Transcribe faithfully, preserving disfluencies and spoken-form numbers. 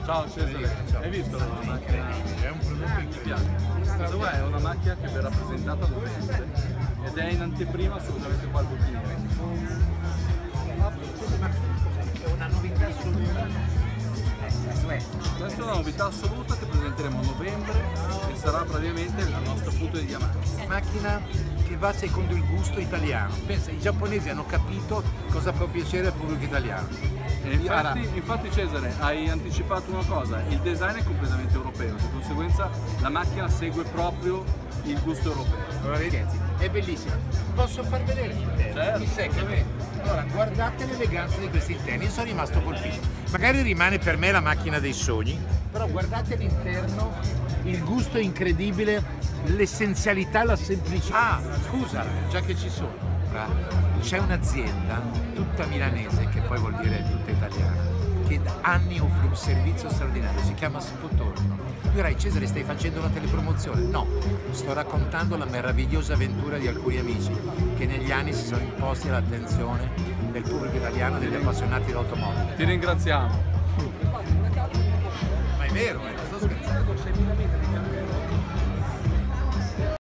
Ciao Cesare, hai visto la macchina? È un prodotto Mi piace. Dov'è? È una macchina che verrà presentata a novembre ed è in anteprima assolutamente qua al Bottiglione. È una novità assoluta. Questa è una novità assoluta che presenteremo a novembre e sarà praticamente il nostro punto di diamante. Macchina che va secondo il gusto italiano. Pensa, i giapponesi hanno capito cosa può piacere al pubblico italiano. E infatti, infatti Cesare, hai anticipato una cosa, il design è completamente europeo, di conseguenza la macchina segue proprio il gusto europeo. Allora ragazzi, è bellissima. Posso far vedere l'interno? Certo, Mi secca. Allora, guardate l'eleganza di questi interni, io sono rimasto colpito. Magari rimane per me la macchina dei sogni, però guardate l'interno, il gusto incredibile, l'essenzialità, la semplicità. Ah, scusa, già che ci sono, c'è un'azienda tutta milanese, che poi vuol dire tutta italiana, che da anni offre un servizio straordinario, si chiama Spotorno. Tu dirai, Cesare, stai facendo una telepromozione? No, sto raccontando la meravigliosa avventura di alcuni amici che negli anni si sono imposti all'attenzione del pubblico italiano e degli appassionati d'automobile. Ti ringraziamo.